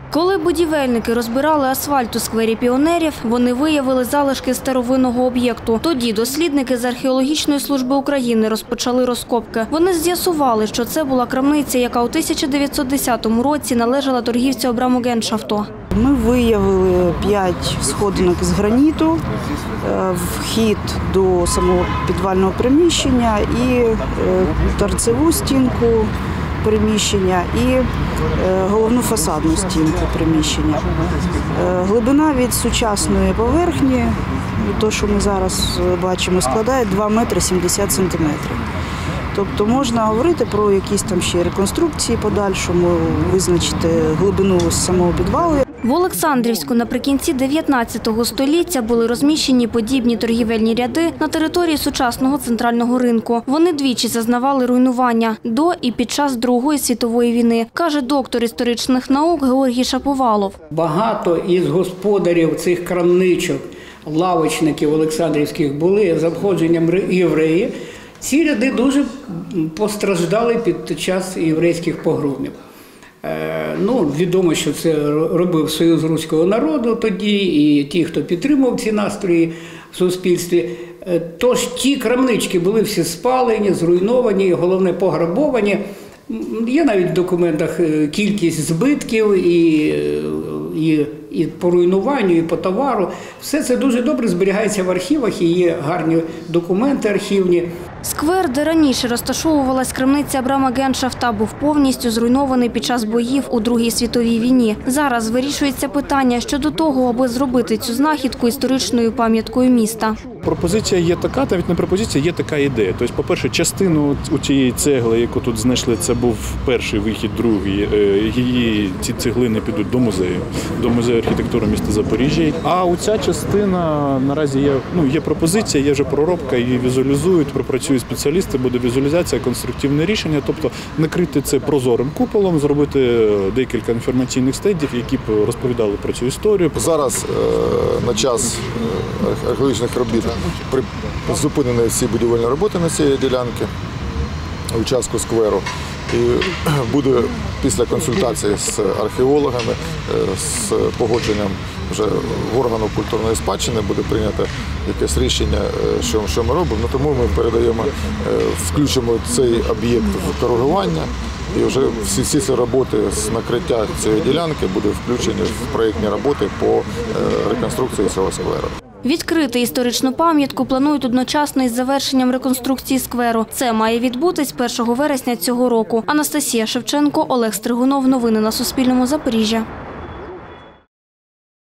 Коли будівельники розбирали асфальт у сквері Піонерів, вони виявили залишки старовинного об'єкту. Тоді дослідники з Археологічної служби України розпочали розкопки. Вони з'ясували, що це була крамниця, яка у 1910 році належала торгівцю Абраму Геншафту. Ми виявили 5 сходинок з граніту, вхід до самого підвального приміщення і торцеву стінку приміщення і головну фасадну стінку приміщення. Глибина від сучасної поверхні, то, що ми зараз бачимо, складає 2 метри 70 сантиметрів. Тобто можна говорити про якісь там ще реконструкції подальшому, визначити глибину самого підвалу. В Олександрівську наприкінці 19 століття були розміщені подібні торгівельні ряди на території сучасного центрального ринку. Вони двічі зазнавали руйнування до і під час Другої світової війни, каже доктор історичних наук Георгій Шаповалов. Багато із господарів цих крамничок, лавочників олександрівських були за входженням євреї. Ці ряди дуже постраждали під час єврейських погромів. Відомо, що це робив Союз руського народу тоді і ті, хто підтримував ці настрої в суспільстві. Тож ті крамнички були всі спалені, зруйновані, головне пограбовані. Є навіть в документах кількість збитків і по руйнуванню, і по товару. Все це дуже добре зберігається в архівах і є гарні документи архівні. Сквер, де раніше розташовувалась крамниця Абрама Геншафта, був повністю зруйнований під час боїв у Другій світовій війні. Зараз вирішується питання щодо того, аби зробити цю знахідку історичною пам'яткою міста. Пропозиція є така, навіть не пропозиція, є така ідея. Тобто, по-перше, частину у тієї цегли, яку тут знайшли, це був перший вихід, другий. Ці цеглини підуть до музею архітектури міста Запоріжжя. А у ця частина наразі є пропозиція, є вже проробка, її візуалізують, пропрацюють спеціалісти, буде візуалізація, конструктивне рішення, тобто накрити це прозорим куполом, зробити декілька інформаційних стендів, які б розповідали про цю історію. Зараз на час археологічних робіт зупинені всі будівельні роботи на цій ділянці, участку скверу. І буде після консультації з археологами, з погодженням вже органу культурної спадщини буде прийнято якесь рішення, що ми робимо. Тому ми передаємо, включимо цей об'єкт в коригування і вже всі ці роботи з накриття цієї ділянки будуть включені в проєктні роботи по реконструкції цього скверу. Відкрити історичну пам'ятку планують одночасно із завершенням реконструкції скверу. Це має відбутись 1 вересня цього року. Анастасія Шевченко, Олег Стригунов. Новини на Суспільному. Запоріжжя.